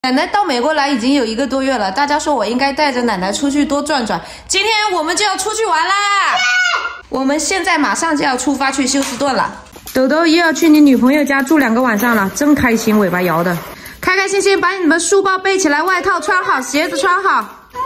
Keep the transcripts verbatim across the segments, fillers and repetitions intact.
奶奶到美国来已经有一个多月了，大家说我应该带着奶奶出去多转转。今天我们就要出去玩啦！我们现在马上就要出发去休斯顿了。豆豆又要去你女朋友家住两个晚上了，真开心，尾巴摇的，开开心心把你们书包背起来，外套穿好，鞋子穿好。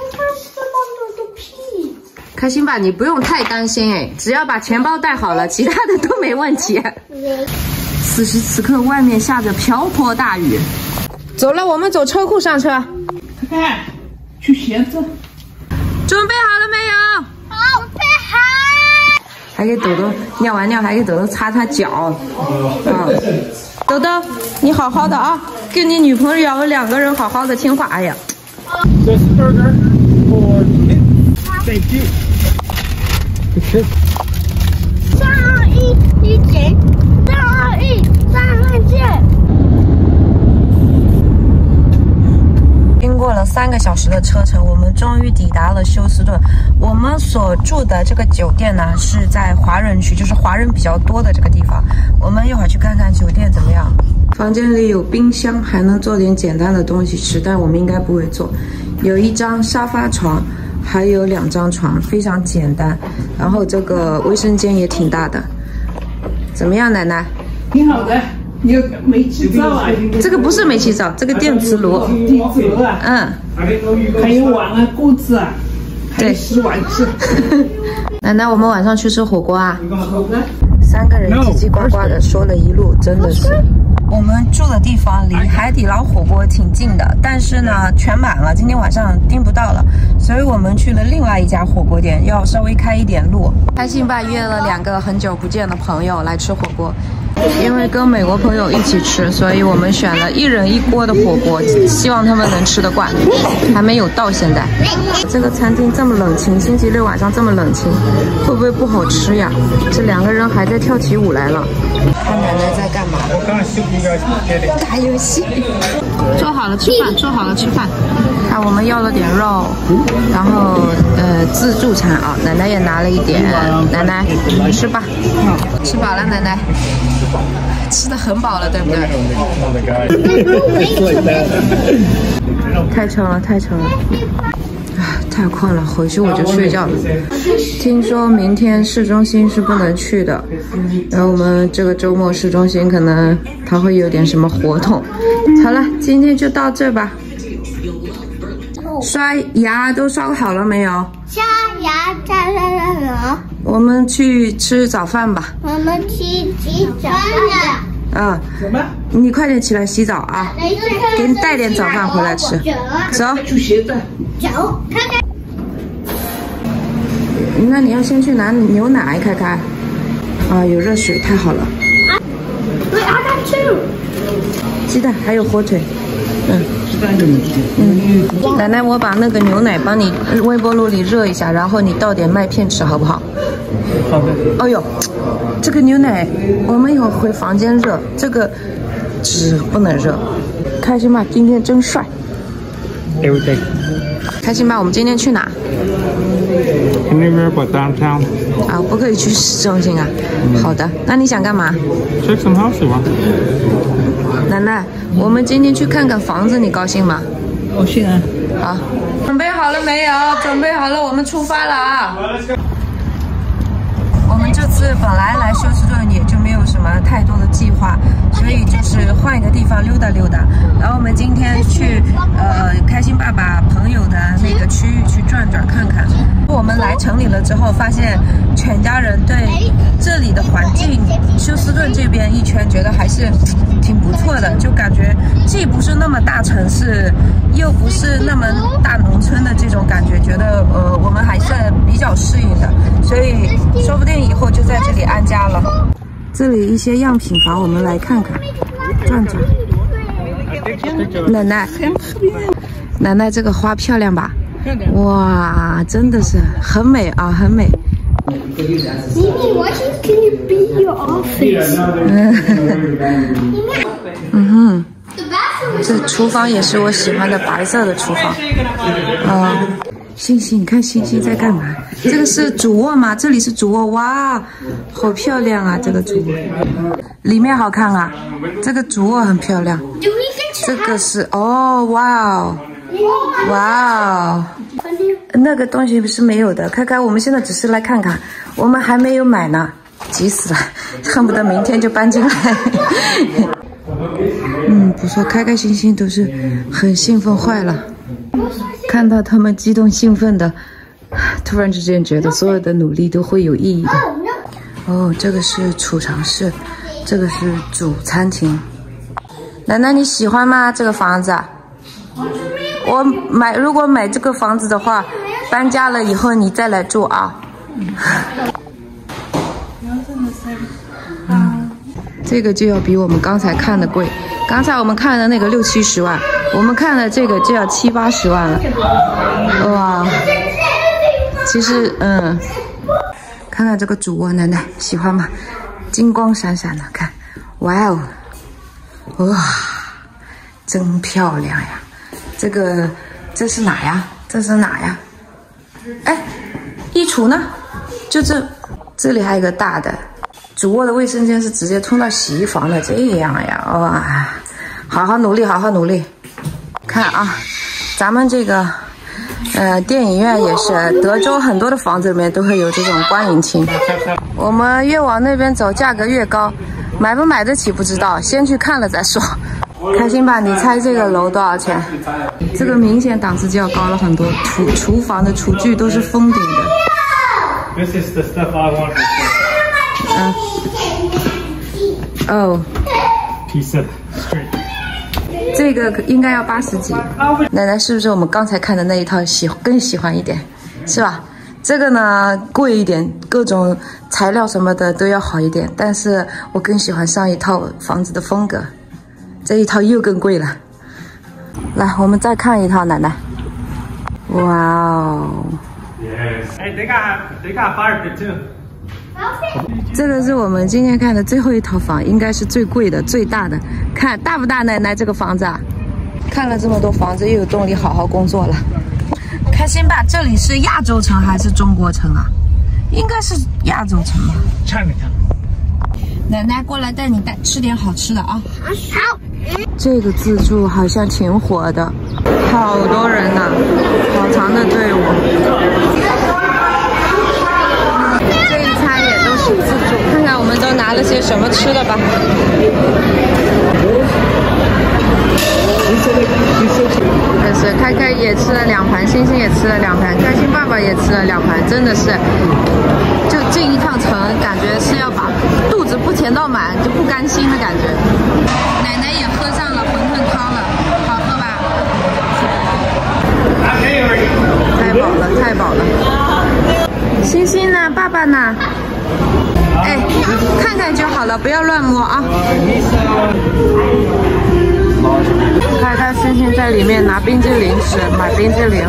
开心吧，你不用太担心哎，只要把钱包带好了，其他的都没问题。此时此刻，外面下着瓢泼大雨。走了，我们走车库上车。 看看，去鞋子。 准备好了没有？ 好，准备好。 还给豆豆尿完尿，还给豆豆擦擦脚。啊，豆豆，你好好的啊，跟你女朋友两个人好好的听话。哎呀。 This burger for me. Thank you. 三二一，一减。三二一，三二见。 经过了三个小时的车程，我们终于抵达了休斯顿。我们所住的这个酒店呢，是在华人区，就是华人比较多的这个地方。我们一会儿去看看酒店怎么样。房间里有冰箱，还能做点简单的东西吃，但我们应该不会做。有一张沙发床，还有两张床，非常简单。然后这个卫生间也挺大的。怎么样，奶奶？ 挺好的。有煤气灶啊， 这个不是煤气灶，这个电磁炉。 电磁炉啊， 嗯， 还有碗啊、锅子啊， 对， 洗碗机。 奶奶，我们晚上去吃火锅啊？ 好的。 三个人叽叽呱呱的说了一路，真的是。我们住的地方离海底捞火锅挺近的，但是呢全满了，今天晚上订不到了，所以我们去了另外一家火锅店，要稍微开一点路。开心吧约了两个很久不见的朋友来吃火锅。因为跟美国朋友一起吃，所以我们选了一人一锅的火锅，希望他们能吃得惯。还没有到现在。这个餐厅这么冷清，星期六晚上这么冷清，会不会不好吃呀？这两个人还在跳起舞来了。看奶奶在干嘛？打游戏。做好了吃饭，做好了吃饭。看我们要了点肉，然后呃自助餐啊，奶奶也拿了一点。奶奶吃吧，吃饱了，奶奶。吃的很饱了，对不对？太撑了，太撑了，唉，太困了，回去我就睡觉了。听说明天市中心是不能去的，然后我们这个周末市中心可能它会有点什么活动。好了，今天就到这吧。刷牙都刷好了没有？ 刷牙刷了了。 我们去吃早饭吧。 我们去洗澡了。 嗯，你快点起来洗澡啊！给你带点早饭回来吃。走， 去鞋子。 走，看看。 那你要先去拿牛奶，看看。啊，有热水，太好了。 对啊，它吃。 鸡蛋还有火腿。嗯。 鸡蛋怎么吃？ 嗯。奶奶，我把那个牛奶帮你微波炉里热一下，然后你倒点麦片吃，好不好？ 好的。 哎呦。这个牛奶我们一会儿回房间热，这个纸不能热。开心吧，今天真帅。 对不对？ 开心吧，我们今天去哪？ Anywhere but downtown. 啊，不可以去市中心啊。嗯、好的，那你想干嘛 ？Check some house 吧。 奶奶，我们今天去看看房子，你高兴吗？ 高兴啊。 好，准备好了没有？准备好了，我们出发了啊。我们这次本来来休斯顿也就没有什么太多的计划，所以就是换一个地方溜达溜达。然后我们今天去呃开心爸爸朋友的那个区域去转转看看。我们来城里了之后，发现全家人对这里的环境，休斯顿这边一圈觉得还是挺不错的，就感觉既不是那么大城市，又不是那么大农村的这种感觉，觉得呃我们还是比较适应的，所以说不定以后就在这里安家了。这里一些样品房，我们来看看，转转。奶奶，奶奶，这个花漂亮吧？哇，真的是很美啊，很美。 Mimi, what can you be your office? 嗯哼，这厨房也是我喜欢的白色的厨房。啊、呃，星星，你看星星在干嘛？这个是主卧吗？这里是主卧，哇，好漂亮啊！这个主卧，里面好看啊，这个主卧很漂亮。 Do we get 这个是哦，哇哦，哇哦，那个东西是没有的。开开，我们现在只是来看看，我们还没有买呢，急死了，恨不得明天就搬进来。嗯，不错，开开心心都是很兴奋坏了。看到他们激动兴奋的，突然之间觉得所有的努力都会有意义的。哦，这个是储藏室，这个是主餐厅。奶奶你喜欢吗？这个房子？我买，如果买这个房子的话，搬家了以后你再来住啊。嗯，这个就要比我们刚才看的贵。刚才我们看的那个六七十万，我们看的这个就要七八十万了。哇，其实嗯，看看这个主卧，奶奶喜欢吗？金光闪闪的，看，哇哦，哇，真漂亮呀！这个这是哪呀？这是哪呀？哎，衣橱呢？就这，这里还有一个大的。主卧的卫生间是直接通到洗衣房的，这样呀，哇，好好努力，好好努力。看啊，咱们这个呃电影院也是，德州很多的房子里面都会有这种观影厅。我们越往那边走，价格越高，买不买得起不知道，先去看了再说。开心吧？你猜这个楼多少钱？这个明显档次就要高了很多，厨厨房的厨具都是封顶的。 This is the stuff I want. 嗯，哦 Piece of street. 这个应该要八十几。奶奶是不是我们刚才看的那一套喜更喜欢一点，是吧？这个呢贵一点，各种材料什么的都要好一点，但是我更喜欢上一套房子的风格，这一套又更贵了。来，我们再看一套，奶奶。哇哦！ Yes. Hey, they got they got fire pit too. 这个是我们今天看的最后一套房，应该是最贵的、最大的。看大不大，奶奶这个房子啊？看了这么多房子，又有动力好好工作了。开心吧？这里是亚洲城还是中国城啊？应该是亚洲城吧。 Chinatown。 奶奶过来带你带吃点好吃的啊！ 好。 这个自助好像挺火的，好多人呐、啊，好长的队伍。这一餐也都是自助，看看我们都拿了些什么吃的吧。但是开开也吃了两盘，星星也吃了两盘，开心爸爸也吃了两盘，真的是，就这一趟城，感觉是要把肚子不填到满，就不甘心的感觉。奶奶也喝上了馄饨汤了，好喝吧？太饱了，太饱了。星星呢？爸爸呢？哎，看看就好了，不要乱摸啊。开开星星在里面拿冰激凌吃，买冰激凌。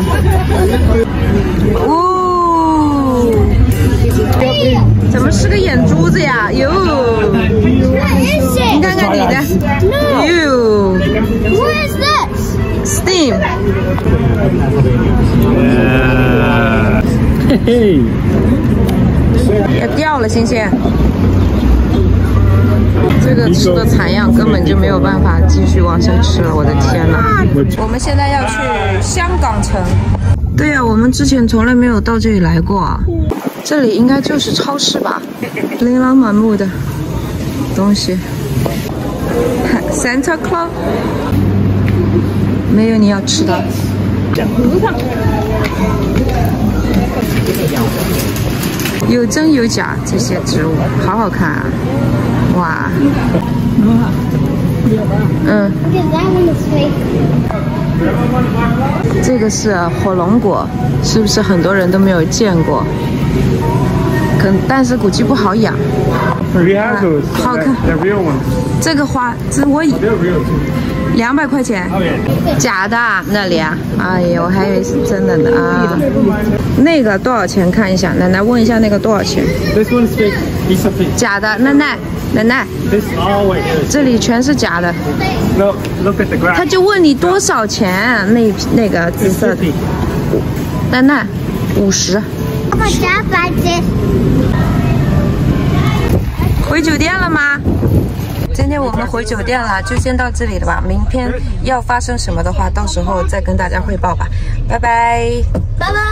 哦，怎么是个眼珠子呀？哟，你看看你的。哟 What is this? Steam。 嘿嘿。 要掉了，星星。这个吃的残样，根本就没有办法继续往下吃了。我的天哪！我们现在要去香港城。对呀、啊，我们之前从来没有到这里来过啊。这里应该就是超市吧？琳琅满目的东西。Santa Claus， 没有你要吃的。有真有假，这些植物好好看啊！哇，嗯，这个是火龙果，是不是很多人都没有见过？可但是估计不好养。啊、好看。这个花，这我以两百块钱，假的啊那里啊？哎呀，我还以为是真的呢啊。那个多少钱？看一下，奶奶问一下那个多少钱？假的，奶奶，奶奶，这里全是假的。他就问你多少钱？那那个紫色的，奶奶，五十。回酒店了吗？ 今天我们回酒店了，就先到这里了吧。明天要发生什么的话，到时候再跟大家汇报吧。拜拜， 拜拜。